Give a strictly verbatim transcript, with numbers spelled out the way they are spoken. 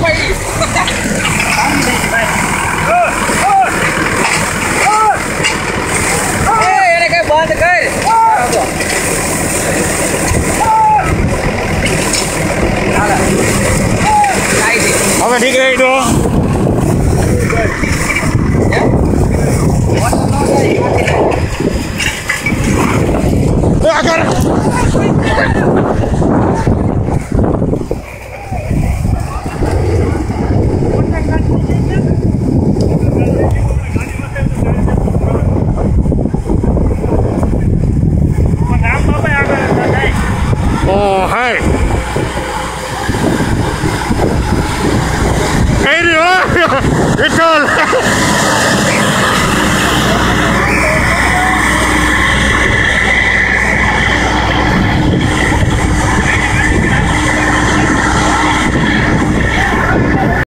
quay đi. Ê, đây cái bờ cái. Apa dikira itu? Ya, agar. Oh, hai. Hey, itu.